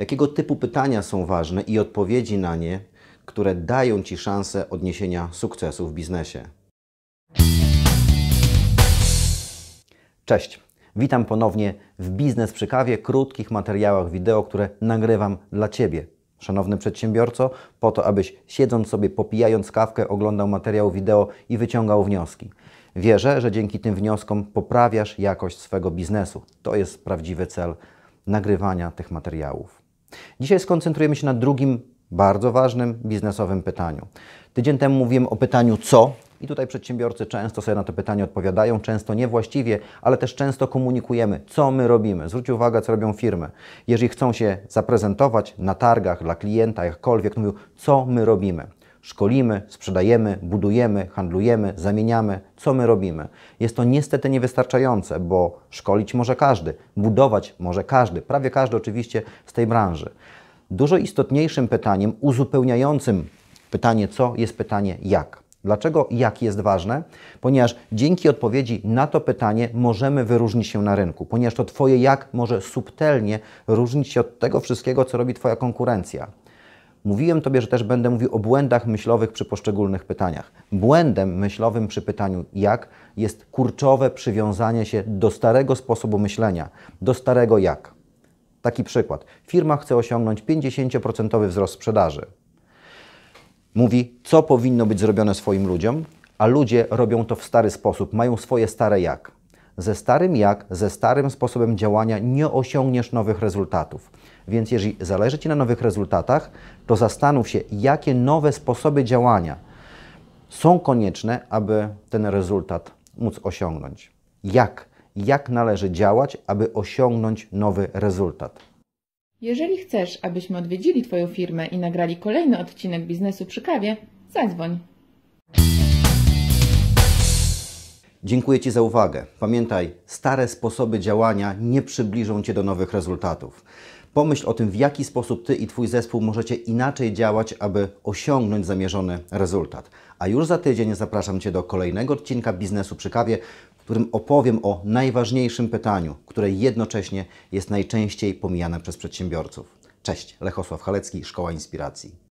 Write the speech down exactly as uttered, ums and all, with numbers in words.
Jakiego typu pytania są ważne i odpowiedzi na nie, które dają Ci szansę odniesienia sukcesu w biznesie. Cześć, witam ponownie w Biznes przy kawie, krótkich materiałach wideo, które nagrywam dla Ciebie, szanowny przedsiębiorco, po to, abyś siedząc sobie, popijając kawkę, oglądał materiał wideo i wyciągał wnioski. Wierzę, że dzięki tym wnioskom poprawiasz jakość swego biznesu. To jest prawdziwy cel nagrywania tych materiałów. Dzisiaj skoncentrujemy się na drugim bardzo ważnym biznesowym pytaniu. Tydzień temu mówiłem o pytaniu co i tutaj przedsiębiorcy często sobie na to pytanie odpowiadają, często niewłaściwie, ale też często komunikujemy, co my robimy. Zwróć uwagę, co robią firmy. Jeżeli chcą się zaprezentować na targach dla klienta, jakkolwiek, mówią, co my robimy. Szkolimy, sprzedajemy, budujemy, handlujemy, zamieniamy. Co my robimy? Jest to niestety niewystarczające, bo szkolić może każdy, budować może każdy, prawie każdy oczywiście z tej branży. Dużo istotniejszym pytaniem, uzupełniającym pytanie co, jest pytanie jak. Dlaczego jak jest ważne? Ponieważ dzięki odpowiedzi na to pytanie możemy wyróżnić się na rynku, ponieważ to Twoje jak może subtelnie różnić się od tego wszystkiego, co robi Twoja konkurencja. Mówiłem Tobie, że też będę mówił o błędach myślowych przy poszczególnych pytaniach. Błędem myślowym przy pytaniu jak jest kurczowe przywiązanie się do starego sposobu myślenia, do starego jak. Taki przykład. Firma chce osiągnąć pięćdziesięcioprocentowy wzrost sprzedaży. Mówi, co powinno być zrobione swoim ludziom, a ludzie robią to w stary sposób, mają swoje stare jak. Ze starym jak, ze starym sposobem działania nie osiągniesz nowych rezultatów. Więc jeżeli zależy Ci na nowych rezultatach, to zastanów się, jakie nowe sposoby działania są konieczne, aby ten rezultat móc osiągnąć. Jak? Jak należy działać, aby osiągnąć nowy rezultat? Jeżeli chcesz, abyśmy odwiedzili Twoją firmę i nagrali kolejny odcinek Biznesu przy kawie, zadzwoń. Dziękuję Ci za uwagę. Pamiętaj, stare sposoby działania nie przybliżą Cię do nowych rezultatów. Pomyśl o tym, w jaki sposób Ty i Twój zespół możecie inaczej działać, aby osiągnąć zamierzony rezultat. A już za tydzień zapraszam Cię do kolejnego odcinka Biznesu przy kawie, w którym opowiem o najważniejszym pytaniu, które jednocześnie jest najczęściej pomijane przez przedsiębiorców. Cześć, Lechosław Halecki, Szkoła Inspiracji.